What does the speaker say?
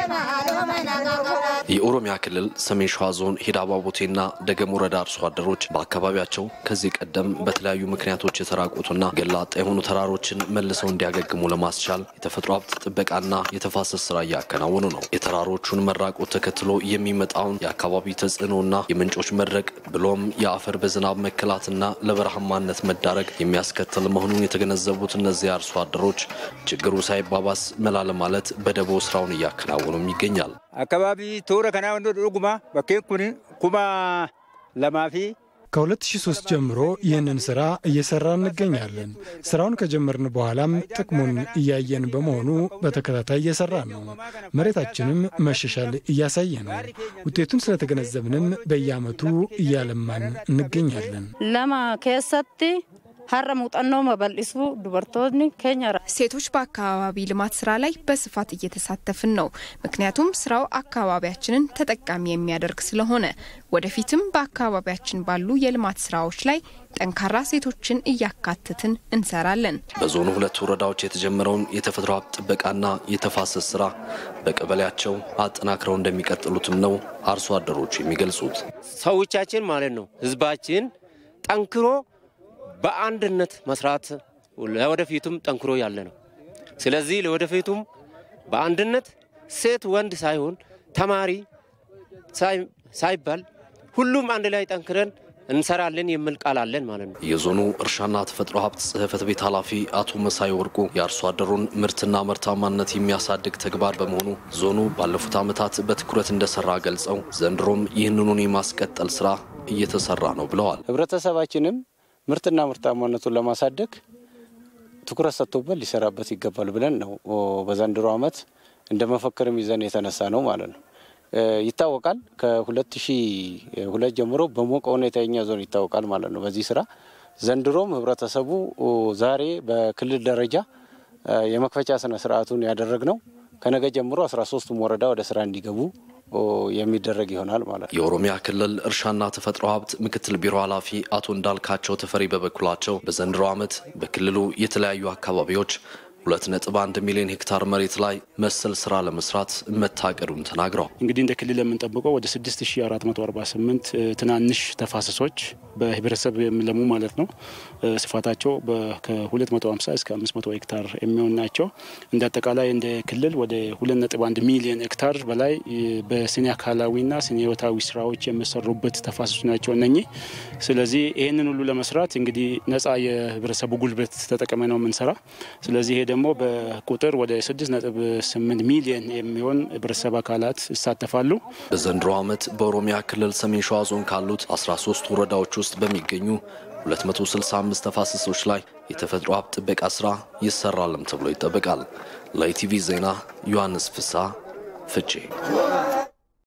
የኦሮሚያ ክልል ሰሜን ሸዋ ዞን ሂዳባቦቴና ደገም ወረዳ አርሶ አደሮች በአካባቢያቸው ከዚህ ቀደም በተለያዩ ምክንያቶች የተራቆቱና ገላጣ የሆኑ ተራሮችን መልሰው እንዲያገግሙ ለማስቻል የተፈጥሮ ሀብት ጥበቃና የተፋሰስ ስራ እያከናወኑ ነው። የተራሮቹን መራቆት ተከትሎ የሚመጣውን የአካባቢ ተጽዕኖና የምንጮች መድረቅ ብሎም የአፈር በዝናብ መከላትና ለበረሃማነት መዳረግ የሚያስከትል መሆኑን የተገነዘቡት እነዚህ አርሶ አደሮች ችግሩ ሳይባባስ መላ ለማለት በደቦ ስራውን እያከናወኑ ይገኛል። አካባቢ ቶረ ከናው ዱጉማ በከኩኒ ኩማ ለማፊ ከ2003 ጀምሮ ይህንን ስራ እየሰራን እንገኛለን። ስራውን ከጀመርን በኋላም ጥቅሙን እያየን በመሆኑ በተከታታይ እየሰራን ነው። መሬታችንም መሻሻል እያሳየ ነው። ውጤቱን ስለተገነዘብንም በየአመቱ እያለማን እንገኛለን። ለማ ከሰቲ ሀረሙጣናው መበልሱ ዱበርቶኒ ከኛራ ሴቶች በአካባቢ ልማት ስራ ላይ በስፋት እየተሳተፍን ነው። ምክንያቱም ስራው አካባቢያችንን ተጠቃሚ የሚያደርግ ስለሆነ ወደፊትም በአካባቢያችን ባሉ የልማት ስራዎች ላይ ጠንካራ ሴቶችን እያካተትን እንሰራለን። በዞኑ ሁለት ወረዳዎች የተጀመረውን የተፈጥሮ ሀብት ጥበቃና የተፋሰስ ስራ በቀበሌያቸው አጠናክረው እንደሚቀጥሉትም ነው አርሶ አደሮች የሚገልጹት። ሰዎቻችን ማለት ነው ህዝባችን ጠንክሮ በአንድነት መስራት ለወደፊቱም ጠንክሮ ያለ ነው። ስለዚህ ለወደፊቱም በአንድነት ሴት ወንድ ሳይሆን ተማሪ ሳይባል ሁሉም አንድ ላይ ጠንክረን እንሰራለን የሚል ቃል አለን ማለት ነው። የዞኑ እርሻና ተፈጥሮ ሀብት ጽህፈት ቤት ኃላፊ አቶ መሳይ ወርቁ የአርሶ አደሩን ምርትና ምርታማነት የሚያሳድግ ተግባር በመሆኑ ዞኑ ባለፉት ዓመታት በትኩረት እንደሰራ ገልጸው ዘንድሮም ይህንኑን የማስቀጠል ስራ እየተሰራ ነው ብለዋል። ህብረተሰባችንም ምርትና ምርታማነቱን ለማሳደግ ትኩረት ሰጥቶበት ሊሰራበት ይገባል ብለን ነው በዘንድሮ ዓመት እንደመፈክርም ይዘን የተነሳ ነው ማለት ነው። ይታወቃል ከ2002 ጀምሮ በሞቀ ሁኔታ የኛ ዞን ይታወቃል ማለት ነው። በዚህ ስራ ዘንድሮም ህብረተሰቡ ዛሬ በክልል ደረጃ የመክፈቻ ስነ ስርዓቱን ያደረግነው ከነገ ጀምሮ 13 ወረዳ ወደ ስራ እንዲገቡ የሚደረግ ይሆናል ማለት ነው። የኦሮሚያ ክልል እርሻና ተፈጥሮ ሀብት ምክትል ቢሮ ኃላፊ አቶ እንዳልካቸው ተፈሪ በበኩላቸው በዘንድሮ ዓመት በክልሉ የተለያዩ አካባቢዎች 2.1 ሚሊዮን ሄክታር መሬት ላይ መሰል ስራ ለመስራት መታቀዱን ተናግረው እንግዲህ እንደ ክልል የምንጠብቀው ወደ 6448 ትናንሽ ተፋሰሶች በህብረተሰብ የሚለሙ ማለት ነው። ስፋታቸው ከ250 እስከ 500 ሄክታር የሚሆን ናቸው። እንደ አጠቃላይ እንደ ክልል ወደ 2.1 ሚሊዮን ሄክታር በላይ በስነ አካላዊና ስነ ህይወታዊ ስራዎች የሚሰሩበት ተፋሰሶች ናቸው እነኚህ። ስለዚህ ይሄንን ሁሉ ለመስራት እንግዲህ ነፃ የህብረተሰቡ ጉልበት ተጠቅመን ነው የምንሰራ። ስለዚህ ይሄ ደግሞ በቁጥር ወደ 6.8 ሚሊዮን የሚሆን ህብረተሰብ አካላት ይሳተፋሉ። በዘንድሮ ዓመት በኦሮሚያ ክልል ሰሜን ሸዋ ዞን ካሉት 13 ወረዳዎች ውስጥ በሚገኙ 265 ተፋሰሶች ላይ የተፈጥሮ ሀብት ጥበቃ ስራ ይሰራልም ተብሎ ይጠበቃል። ለኢቲቪ ዜና ዮሐንስ ፍሳ ፍቼ